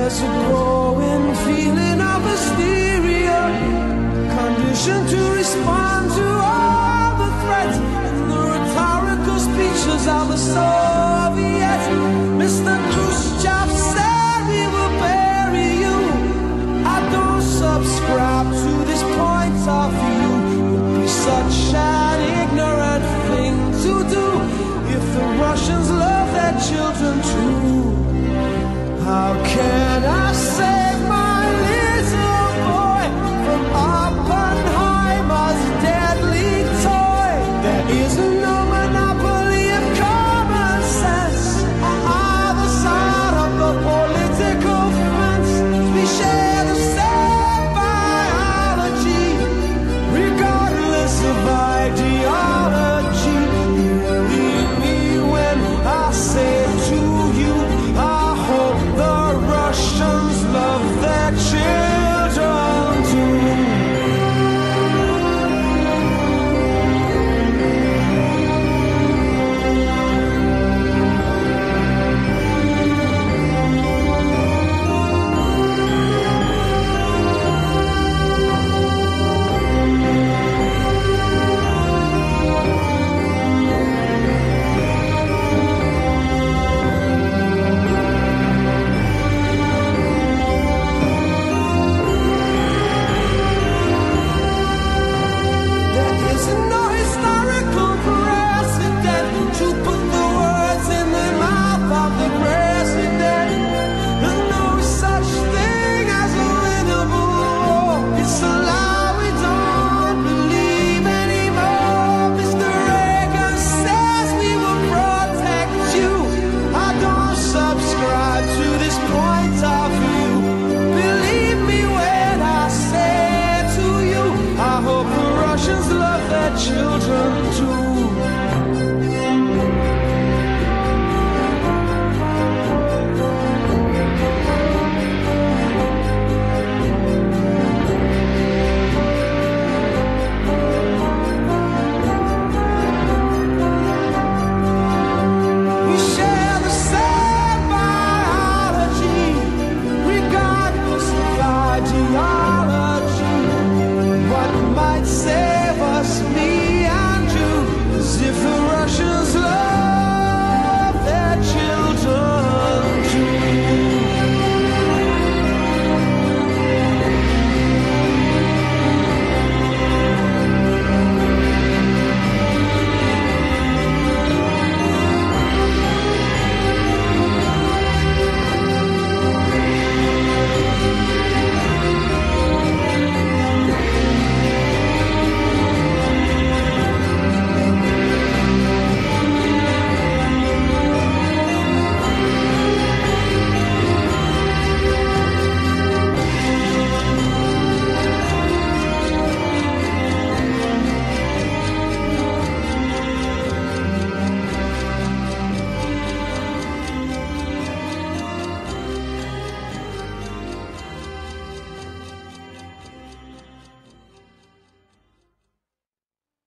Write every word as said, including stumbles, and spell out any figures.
There's a growing feeling of hysteria, conditioned to respond to all the threats in the rhetorical speeches of the Soviets. Mister Khrushchev said we will bury you. I don't subscribe to this point of view. It'd be such an ignorant thing to do if the Russians love their children too. How can